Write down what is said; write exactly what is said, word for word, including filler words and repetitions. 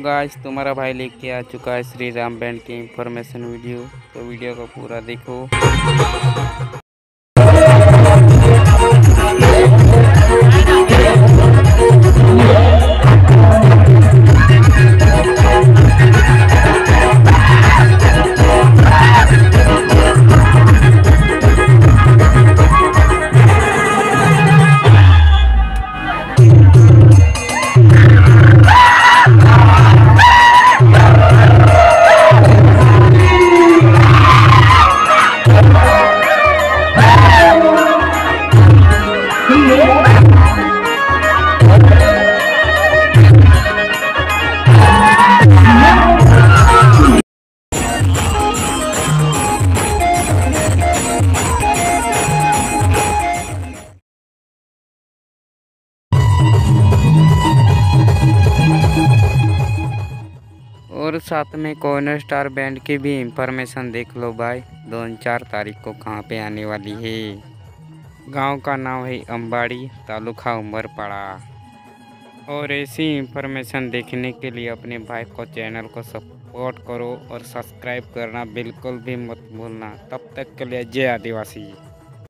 Guys, तुम्हारा भाई लेके आ चुका है श्री राम बैंड की इंफॉर्मेशन वीडियो। तो वीडियो को पूरा देखो। और साथ में कॉर्नर स्टार बैंड की भी इंफॉर्मेशन देख लो भाई। दो चार तारीख को कहाँ पे आने वाली है। गांव का नाम है अंबाड़ी, तालुका उमरपाड़ा। और ऐसी इंफॉर्मेशन देखने के लिए अपने भाई को चैनल को सपोर्ट करो और सब्सक्राइब करना बिल्कुल भी मत भूलना। तब तक के लिए जय आदिवासी।